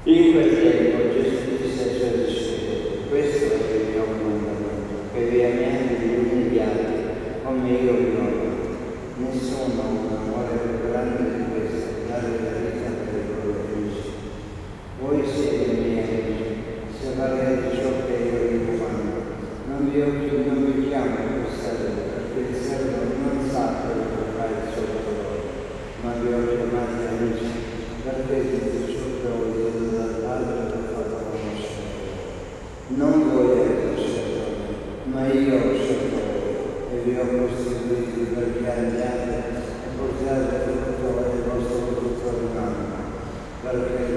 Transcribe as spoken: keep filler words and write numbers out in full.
In quel tempo Gesù disse ai suoi discepoli: questo è il mio comandamento, che vi amiate gli uni gli altri come io vi amo. Nessuno ha un amore più grande di questo, dare la vita per i propri amici. Voi siete i miei amici, se farete ciò che io vi comando. Non vi, non vi chiamo più servo, perché il servo non sa quello che fa il suo padrone, ma vi ho chiamati amici, perché tutto ciò che ho udito dal Padre l'ho fatto conoscere. Non voi avete scelto me, ma io ho scelto voi e vi ho costituiti perché andiate e portate frutto e il vostro frutto rimanga, perché